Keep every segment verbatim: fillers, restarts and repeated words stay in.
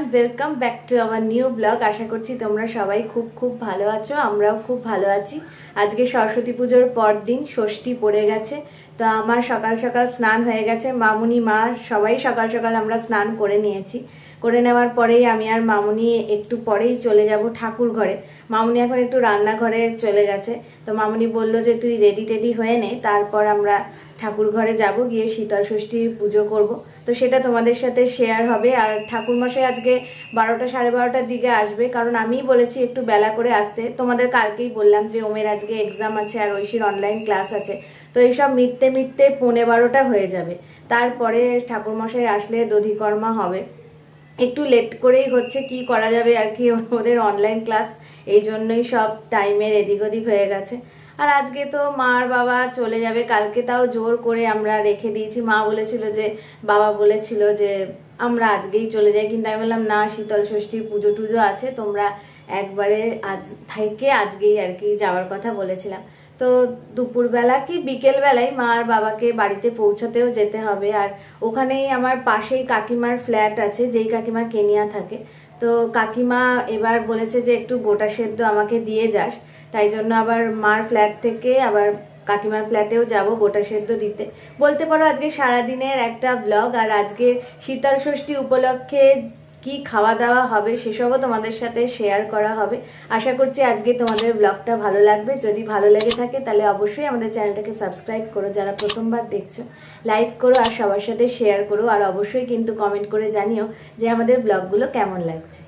Welcome back to our new blog. আশা করছি তোমরা সবাই খুব খুব ভালো আছো, আমরাও খুব ভালো আছি। আজকে সরস্বতী পুজোর পর দিন, ষষ্ঠী পড়ে গেছে। তো আমার সকাল সকাল স্নান হয়ে গেছে, মামুনি মা সবাই সকাল সকাল আমরা স্নান করে নিয়েছি। করে নেওয়ার পরেই আমি আর মামুনি একটু পরেই চলে যাব ঠাকুর ঘরে। মামুনি এখন একটু রান্নাঘরে চলে গেছে। তো মামুনি বলল যে তুই রেডি টেডি হয়ে নে, তারপর আমরা ঠাকুর ঘরে যাব, গিয়ে শীতল ষষ্ঠীর পুজো করব। তো সেটা তোমাদের সাথে শেয়ার হবে। আর ঠাকুরমশাই আজকে বারোটা সাড়ে বারোটার দিকে আসবে, কারণ আমিই বলেছি একটু বেলা করে আসতে। তোমাদের কালকেই বললাম যে ওমের আজকে এক্সাম আছে আর ঐশীর অনলাইন ক্লাস আছে। তো এইসব মিটতে মিটতে পৌনে বারোটা হয়ে যাবে। তারপরে ঠাকুরমশাই আসলে দধিকর্মা হবে। একটু লেট করেই হচ্ছে, কি করা যাবে আর কি, ওদের অনলাইন ক্লাস, এই জন্যই সব টাইমের এদিক ওদিক হয়ে গেছে। আর আজকে তো মার বাবা চলে যাবে কালকে, তাও জোর করে আমরা রেখে দিয়েছি। মা বলেছিল যে, বাবা বলেছিল যে আমরা আজকেই চলে যাই, কিন্তু আমি বললাম না, শীতল ষষ্ঠীর পুজো টুজো আছে, তোমরা একবারে আজ থেকে আজকেই আর কি যাওয়ার কথা বলেছিলাম। তো দুপুরবেলা কি বিকেল বেলায় মা আর বাবাকে বাড়িতে পৌঁছাতেও যেতে হবে। আর ওখানেই আমার পাশেই কাকিমার ফ্ল্যাট আছে, যেই কাকিমা কেনিয়া থাকে। তো কাকিমা এবার বলেছে যে একটু গোটা সেদ্ধ আমাকে দিয়ে যাস, তাই জন্য আবার মার ফ্ল্যাট থেকে আবার কাকিমার ফ্ল্যাটেও যাব গোটা সেদ্ধ দিতে। বলতে পারো আজকে সারাদিনের একটা ব্লগ। আর আজকে শীতল ষষ্ঠী উপলক্ষে কি খাওয়া দাওয়া হবে সেসবও তোমাদের সাথে শেয়ার করা হবে। আশা করছি আজকে তোমাদের ব্লগটা ভালো লাগবে। যদি ভালো লেগে থাকে তাহলে অবশ্যই আমাদের চ্যানেলটাকে সাবস্ক্রাইব করো, যারা প্রথমবার দেখছো লাইক করো আর সবার সাথে শেয়ার করো। আর অবশ্যই কিন্তু কমেন্ট করে জানিও যে আমাদের ব্লগগুলো কেমন লাগছে।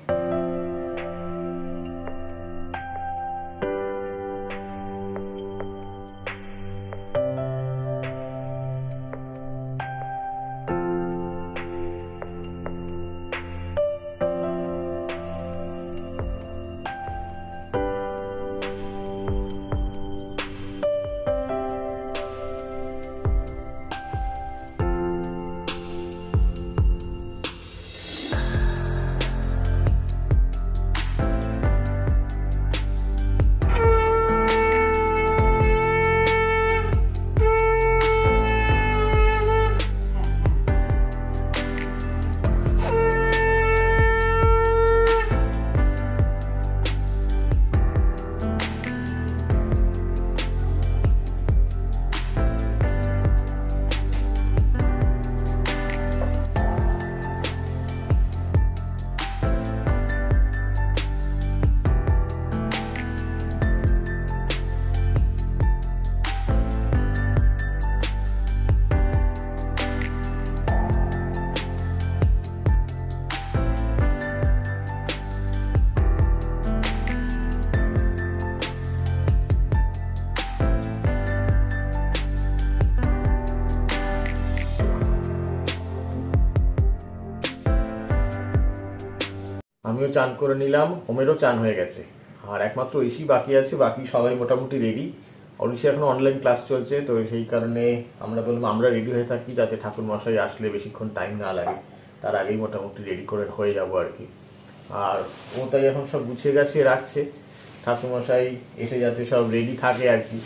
আমিও চান করে নিলাম, ওমেরও চান হয়ে গেছে, আর একমাত্র ঐশী বাকি আছে। বাকি সবাই মোটামুটি রেডি। ঐশী এখন অনলাইন ক্লাস চলছে, তো সেই কারণে আমরা বললাম আমরা রেডি হয়ে থাকি, যাতে ঠাকুর মশাই আসলে বেশিক্ষণ টাইম না লাগে, তার আগেই মোটামুটি রেডি করে হয়ে যাবো আর কি। আর ও তাই এখন সব গুছিয়ে গেছে রাখছে, ঠাকুর মশাই এসে যাতে সব রেডি থাকে আর কি।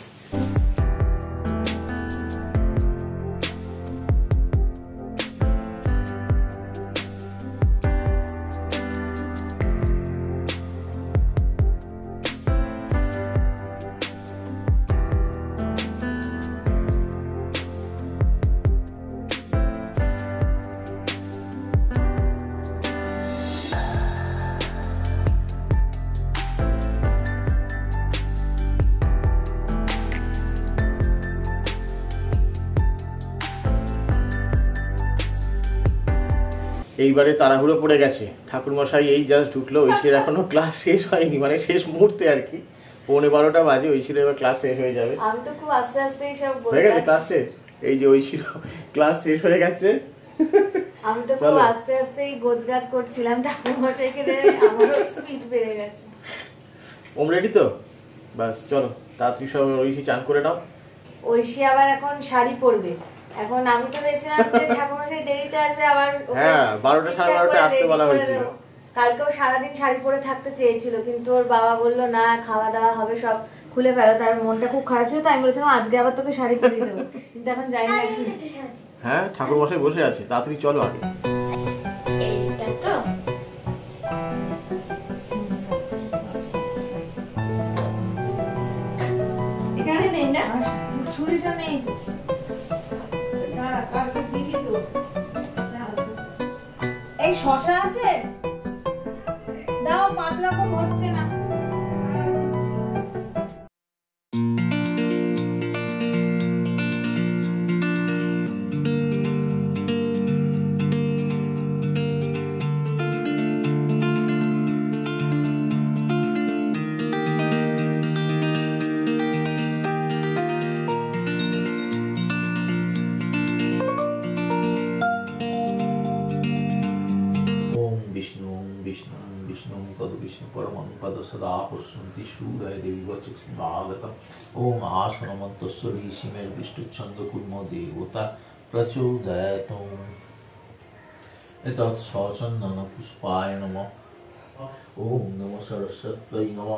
এইবারে তাড়াহুড়ো পড়ে গেছে, ঠাকুরমশাই এই জাস্ট ঢুকলো, ঐশীর এখনো ক্লাস শেষ হয়নি, মানে শেষ মুহূর্তে আর কি, পৌনে বারোটা বাজে, ঐশীর এবার ক্লাস শেষ হয়ে যাবে। আমি তো খুব আস্তে আস্তে সব হয়ে গেছে ক্লাস শেষ, এই যে ঐশীর ক্লাস শেষ হয়ে গেছে। আমি তো খুব আস্তে আস্তেই গোছগাছ করছিলাম, ঠাকুরমশাইকে দেখে আমারও স্পিড বেড়ে গেছে। ওম রেডি তো? বাস চলো তাড়াতাড়ি সব ঐশী চান করে নাও। ঐশী আবার এখন শাড়ি পরবে। এখন আমি তো দেখছিলাম যে ঠাকুরমশাই দেরিতে আসবে, আবার হ্যাঁ বারোটা সাড়ে বারোটা আসতে বলা হয়েছিল। কালকেও সারাদিন শাড়ি পরে থাকতে চেয়েছিল, কিন্তু ওর বাবা বললো না, খাওয়া দাওয়া হবে, সব খুলে ফেলো। তার মনটা খুব খারাপ ছিল, তাই আমি বলেছিলাম আজকে আবার তোকে শাড়ি পরিয়ে দেবো, কিন্তু এখন জানি না কি। হ্যাঁ ঠাকুর মশাই বসে আছে, তাড়াতাড়ি চলো আগে। এইটা তো এখানে নেই না, ছুরিটা নেই তো। এই শশা আছে, দাও, পাঁচ রকম হচ্ছে না। परमपद सदा पुष्पन्ति सूरय देवी वचस्मागतम् ओम आसनमन्तस्य ऋषिमेर विष्णुच्छन्दकुर्म देवता प्रचोदयात् एतत् सचन्दन पुष्पाय नमः ओम नमो सरस्वत्यै नमः।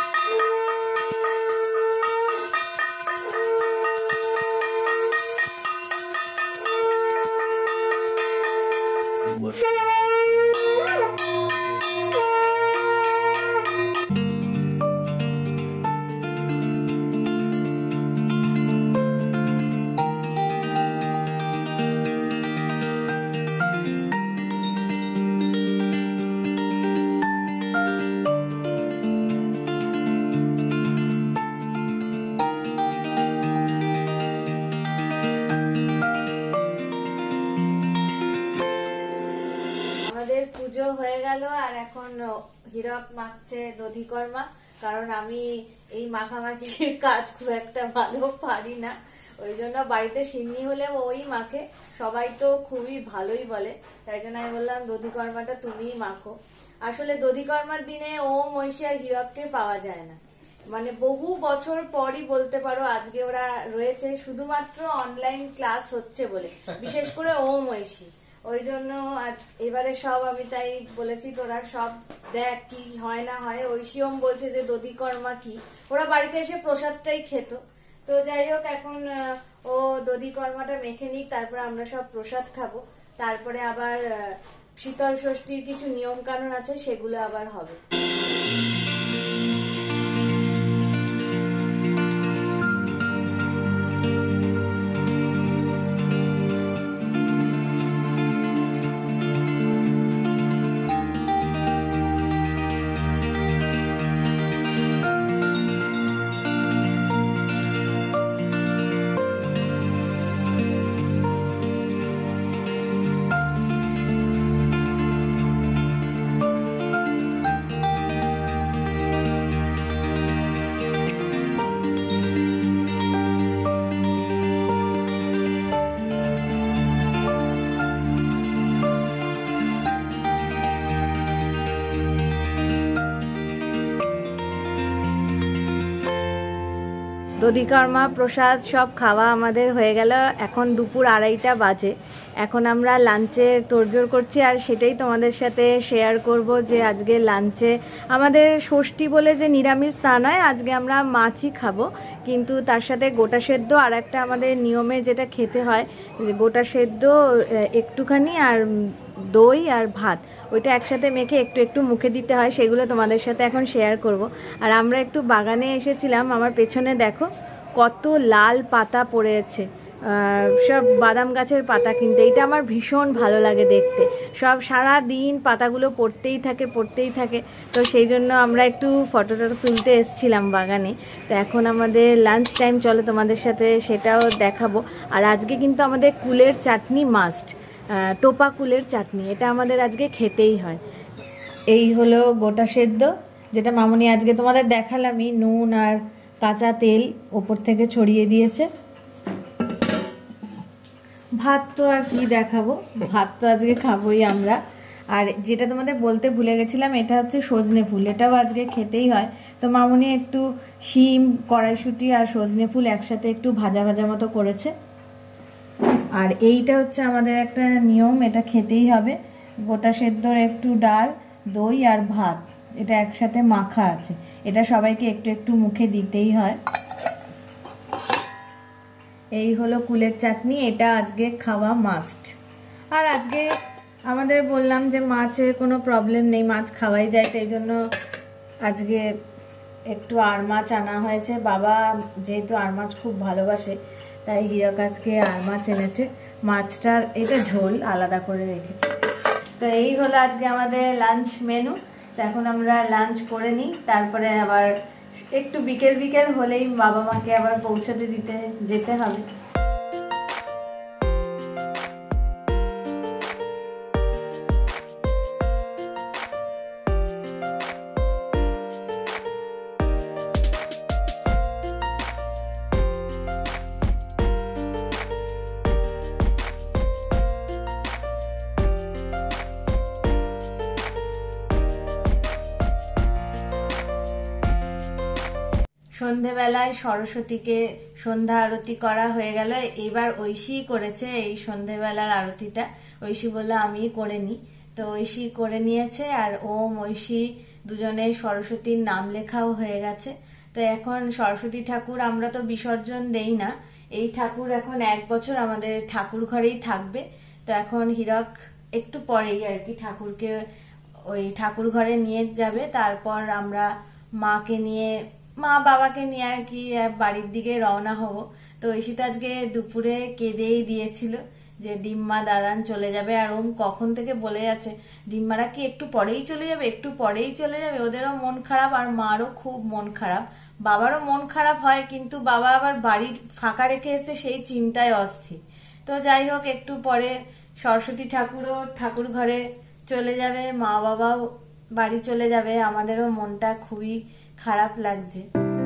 পুজো হয়ে গেল আর এখন হীরক মাখছে দধিকর্মা, কারণ আমি এই মাখামাখির কাজ খুব একটা ভালো পারি না, ওই জন্য বাড়িতে সিন্নি হলে ওই মাখে, সবাই তো খুবই ভালোই বলে, তাই জন্য আমি বললাম দধিকর্মাটা তুমিই মাখো। আসলে দধিকর্মার দিনে ওম ঐশী আর হীরককে পাওয়া যায় না, মানে বহু বছর পরই বলতে পারো আজকে ওরা রয়েছে, শুধুমাত্র অনলাইন ক্লাস হচ্ছে বলে, বিশেষ করে ওম ঐশী, ওই জন্য এবারে সব আমি তাই বলেছি তোরা সব দেখ কি হয় না হয়। ঐশীম বলছে যে দধিকর্মা কি, ওরা বাড়িতে এসে প্রসাদটাই খেত, তো যাই হোক এখন ও দধিকর্মাটা মেখে নিক, তারপরে আমরা সব প্রসাদ খাবো, তারপরে আবার শীতল ষষ্ঠীর কিছু নিয়ম কানুন আছে সেগুলো আবার হবে। দধিকর্মা প্রসাদ সব খাওয়া আমাদের হয়ে গেল, এখন দুপুর আড়াইটা বাজে, এখন আমরা লাঞ্চের তোড়জোড় করছি আর সেটাই তোমাদের সাথে শেয়ার করব যে আজকে লাঞ্চে আমাদের ষষ্ঠী বলে যে নিরামিষ তা নয়, আজকে আমরা মাছই খাবো, কিন্তু তার সাথে গোটা সেদ্ধ আর একটা আমাদের নিয়মে যেটা খেতে হয় গোটা সেদ্ধ একটুখানি আর দই আর ভাত, ওইটা একসাথে মেখে একটু একটু মুখে দিতে হয়, সেগুলো তোমাদের সাথে এখন শেয়ার করব। আর আমরা একটু বাগানে এসেছিলাম, আমার পেছনে দেখো কত লাল পাতা পড়েছে, সব বাদাম গাছের পাতা, কিন্তু এইটা আমার ভীষণ ভালো লাগে দেখতে, সব সারা দিন পাতাগুলো পড়তেই থাকে পড়তেই থাকে, তো সেই জন্য আমরা একটু ফটো টটো তুলতে এসেছিলাম বাগানে। তো এখন আমাদের লাঞ্চ টাইম, চলো তোমাদের সাথে সেটাও দেখাবো। আর আজকে কিন্তু আমাদের কুলের চাটনি মাস্ট, টোপা কুলের চাটনি, এটা আমাদের আজকে খেতেই হয়। এই হলো গোটা সেদ্ধ, যেটা মামুনি আজকে তোমাদের দেখালামই, নুন আর কাঁচা তেল ওপর থেকে ছড়িয়ে দিয়েছে। ভাত তো আর কি দেখাবো, ভাত তো আজকে খাবোই আমরা। আর যেটা তোমাদের বলতে ভুলে গেছিলাম, এটা হচ্ছে সজনে ফুল, এটাও আজকে খেতেই হয়। তো মামুনি একটু শিম, কড়াইশুঁটি আর সজনে ফুল একসাথে একটু ভাজা ভাজা মতো করেছে। আর এইটা হচ্ছে আমাদের একটা নিয়ম, এটা খেতেই হবে, গোটা সেদ্ধর একটু ডাল, দই আর ভাত, এটা একসাথে মাখা আছে, এটা সবাইকে একটু একটু মুখে দিতেই হয়। এই হলো কুলের চাটনি, এটা আজকে খাওয়া মাস্ট। আর আজকে আমাদের বললাম যে মাছের কোনো প্রবলেম নেই, মাছ খাওয়াই যায়, তাই জন্য আজকে একটু আর মাছ আনা হয়েছে। বাবা যেহেতু আর মাছ খুব ভালোবাসে তাই হীরক আজকে আর মাছ এনেছে। মাছটার এটা ঝোল আলাদা করে রেখেছে। তো এই হলো আজকে আমাদের লাঞ্চ মেনু। তো এখন আমরা লাঞ্চ করে নিই, তারপরে আবার একটু বিকেল বিকেল হলেই বাবা মাকে আবার পৌঁছাতে দিতে যেতে হবে। সন্ধেবেলায় সরস্বতীকে সন্ধ্যা আরতি করা হয়ে গেল। এবার ঐশী করেছে এই সন্ধেবেলার আরতিটা। ঐশী বললো আমি করে নি, তো ঐশী করে নিয়েছে। আর ওম ঐশী দুজনে সরস্বতীর নাম লেখাও হয়ে গেছে। তো এখন সরস্বতী ঠাকুর আমরা তো বিসর্জন দেই না, এই ঠাকুর এখন এক বছর আমাদের ঠাকুর ঘরেই থাকবে। তো এখন হীরক একটু পরেই আর কি ঠাকুরকে ওই ঠাকুর ঘরে নিয়ে যাবে, তারপর আমরা মাকে নিয়ে মা বাবাকে নিয়ে আর কি বাড়ির দিকে রওনা হব। তো ঐশী তো আজকে দুপুরে কেঁদেই দিয়েছিল যে দিম্মা দাদান চলে যাবে। আর ওম কখন থেকে বলে যাচ্ছে দিম্মারা কি একটু পরেই চলে যাবে, একটু পরেই চলে যাবে। ওদেরও মন খারাপ আর মারও খুব মন খারাপ, বাবারও মন খারাপ হয়, কিন্তু বাবা আবার বাড়ির ফাঁকা রেখে এসে সেই চিন্তায় অস্থির। তো যাই হোক একটু পরে সরস্বতী ঠাকুরও ঠাকুর ঘরে চলে যাবে, মা বাবাও বাড়ি চলে যাবে। আমাদেরও মনটা খুবই খারাপ লাগছে।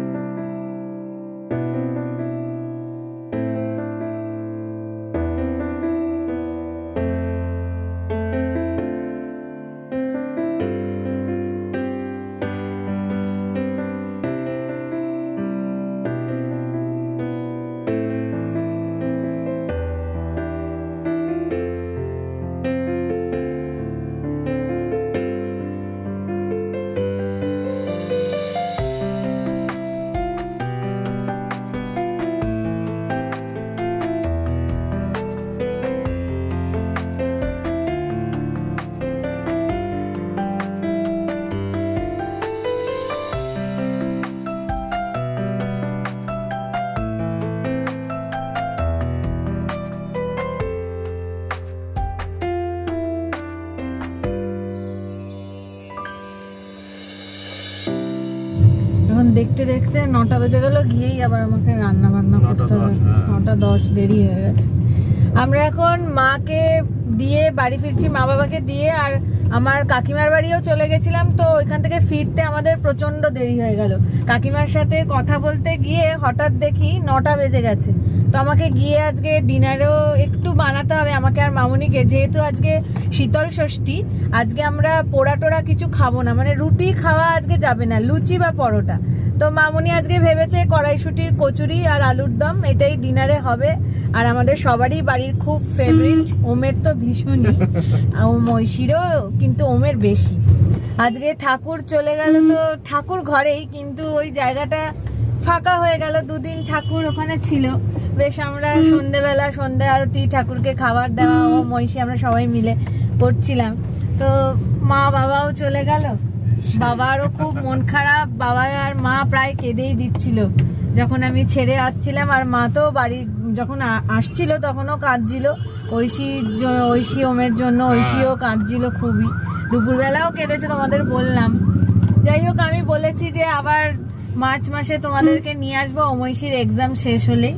দেখতে দেখতে নটা বেজে গেল, গিয়েই আবার আমাকে রান্না বান্না করতে হবে। নটা দশ দেরি হয়ে গেছে। আমরা এখন মাকে দিয়ে বাড়ি ফিরছি, মা বাবাকে দিয়ে। আর আমার কাকিমার বাড়িও চলে গেছিলাম, তো ওইখান থেকে ফিরতে আমাদের প্রচন্ড দেরি হয়ে গেল। কাকিমার সাথে কথা বলতে গিয়ে হঠাৎ দেখি নটা বেজে গেছে। তো আমাকে গিয়ে আজকে ডিনারেও একটু বানাতে হবে আমাকে আর মামুনিকে, যেহেতু আজকে শীতল ষষ্ঠী। আজকে আমরা পোড়া টোড়া কিছু খাবো না, মানে রুটি খাওয়া আজকে যাবে না, লুচি বা পরোটা। তো মামুনি আজকে ভেবেছে কড়াইশুটির কচুরি আর আলুর দম, এটাই ডিনারে হবে। আর আমাদের সবারই বাড়ির খুব ফেভারিট, ওমের তো ভীষণই, ওম ঐশীরও কিন্তু ওমের বেশি। আজকে ঠাকুর চলে গেল, তো ঠাকুর ঘরেই, কিন্তু ওই জায়গাটা ফাঁকা হয়ে গেল। দুদিন ঠাকুর ওখানে ছিল, বেশ আমরা সন্ধ্যেবেলা সন্ধ্যা আরতি ঠাকুরকে খাবার দেওয়া ও মহিষী আমরা সবাই মিলে করছিলাম। তো মা বাবাও চলে গেল, বাবারও খুব মন খারাপ। বাবা আর মা প্রায় কেঁদেই দিচ্ছিল যখন আমি ছেড়ে আসছিলাম। আর মা তো বাড়ি যখন আসছিল তখনও কাঁদছিল ঐশীর জন্য, ঐশী ওমের জন্য। ঐশীও কাঁদছিল খুবই, দুপুরবেলাও কেঁদেছে, তোমাদের বললাম। যাই হোক আমি বলেছি যে আবার মার্চ মাসে তোমাদেরকে নিয়ে আসবো ঐশীর এক্সাম শেষ হলেই।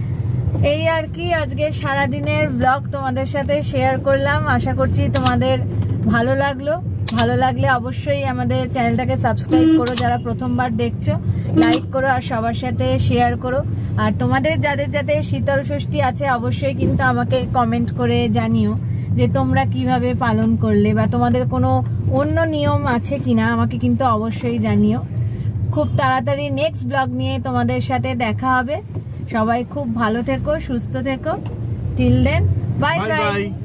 এই আর কি আজকে সারাদিনের ব্লগ তোমাদের সাথে শেয়ার করলাম। আশা করছি তোমাদের ভালো লাগলো। ভালো লাগলে অবশ্যই আমাদের চ্যানেলটাকে সাবস্ক্রাইব করো, যারা প্রথমবার দেখছো লাইক করো আর সবার সাথে শেয়ার করো। আর তোমাদের যাদের যাদের শীতল ষষ্ঠী আছে অবশ্যই কিন্তু আমাকে কমেন্ট করে জানিও যে তোমরা কিভাবে পালন করলে, বা তোমাদের কোনো অন্য নিয়ম আছে কিনা আমাকে কিন্তু অবশ্যই জানিও। খুব তাড়াতাড়ি নেক্সট ব্লগ নিয়ে তোমাদের সাথে দেখা হবে। সবাই খুব ভালো থেকো, সুস্থ থেকো। Till then, bye by.